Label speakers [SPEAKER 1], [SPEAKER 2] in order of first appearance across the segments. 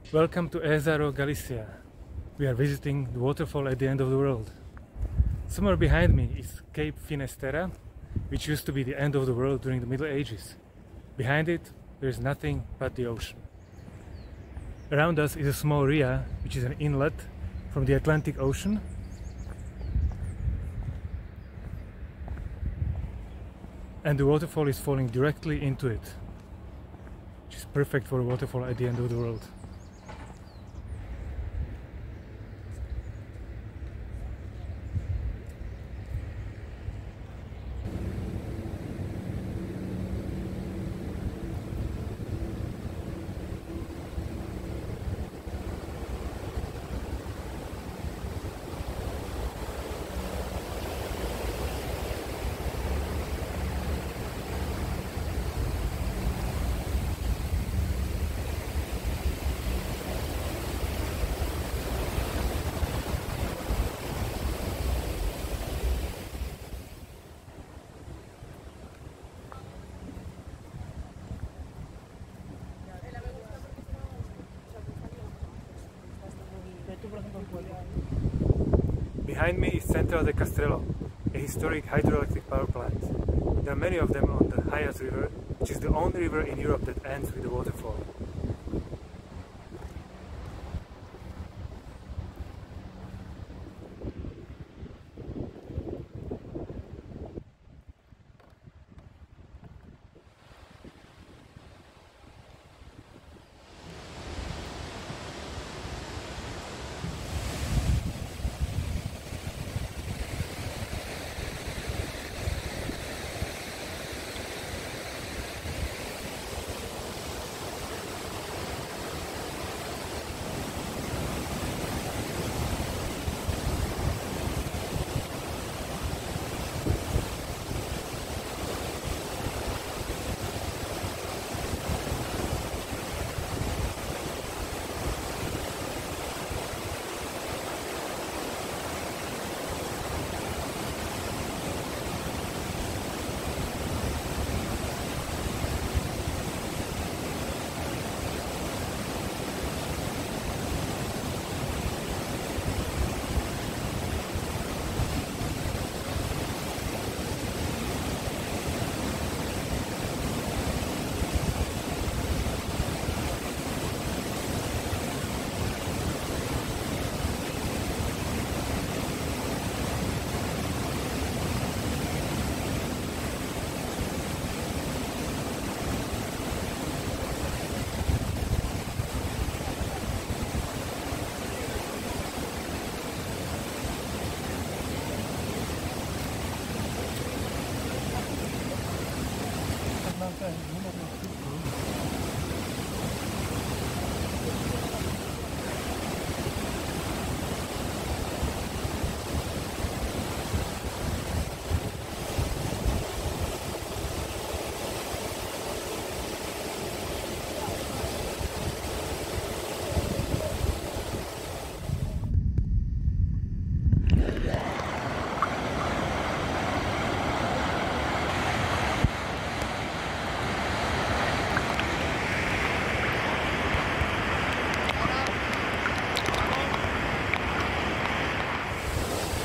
[SPEAKER 1] Welcome to Ézaro, Galicia. We are visiting the waterfall at the end of the world. Somewhere behind me is Cape Finisterre, which used to be the end of the world during the Middle Ages. Behind it, there is nothing but the ocean. Around us is a small ria, which is an inlet from the Atlantic Ocean. And the waterfall is falling directly into it, which is perfect for a waterfall at the end of the world. Behind me is Central de Castrelo, a historic hydroelectric power plant. There are many of them on the Hayas River, which is the only river in Europe that ends with a waterfall.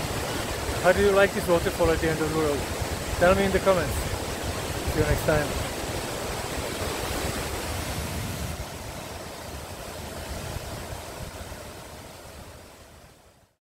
[SPEAKER 1] How do you like this waterfall at the end of the world? Tell me in the comments. See you next time.